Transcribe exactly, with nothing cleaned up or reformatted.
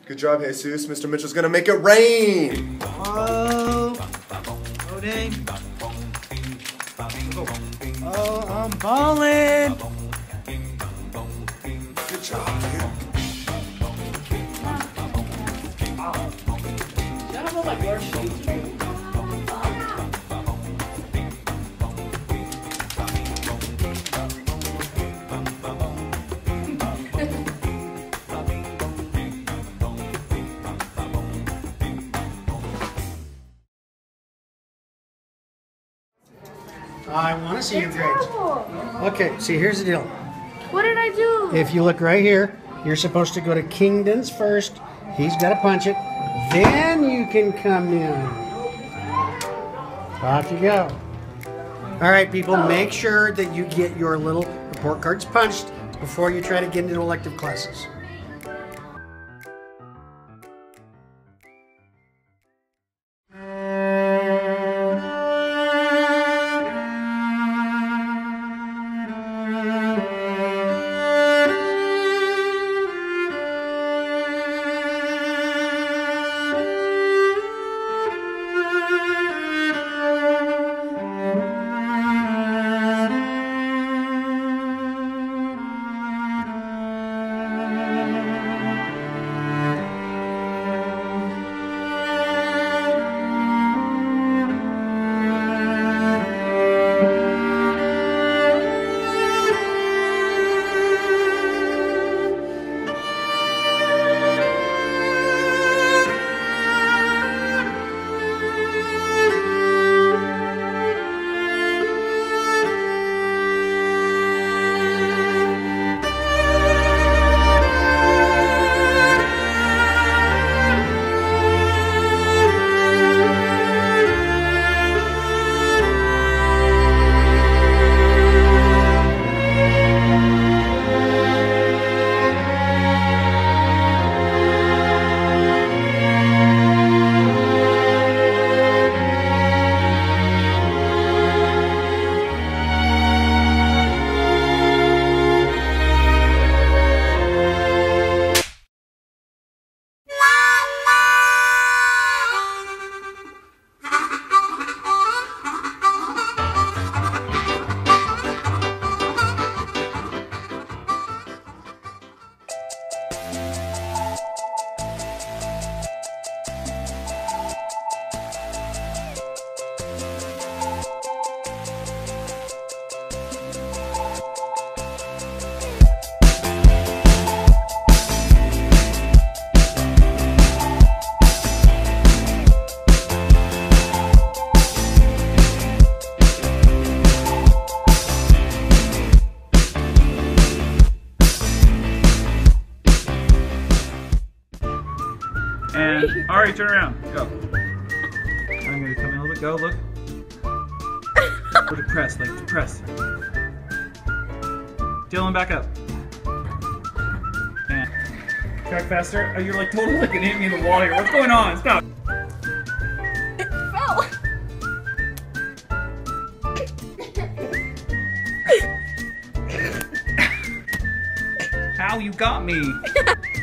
Good job, Jesus. Mister Mitchell's gonna make it rain. Oh, loading. Oh, I'm balling. Good job, dude. I want to see your grades. Okay, see, here's the deal. What did I do? If you look right here, you're supposed to go to Kingdon's first. He's got to punch it. Then you can come in. Off you go. All right, people, make sure that you get your little report cards punched before you try to get into elective classes. And Ari, turn around. Go. I'm gonna come in a little bit. Go, look. Go to press, like to press. Dylan, back up. And track faster. Oh, you're like totally like hitting me in the wall here. What's going on? Stop. It fell. How you got me?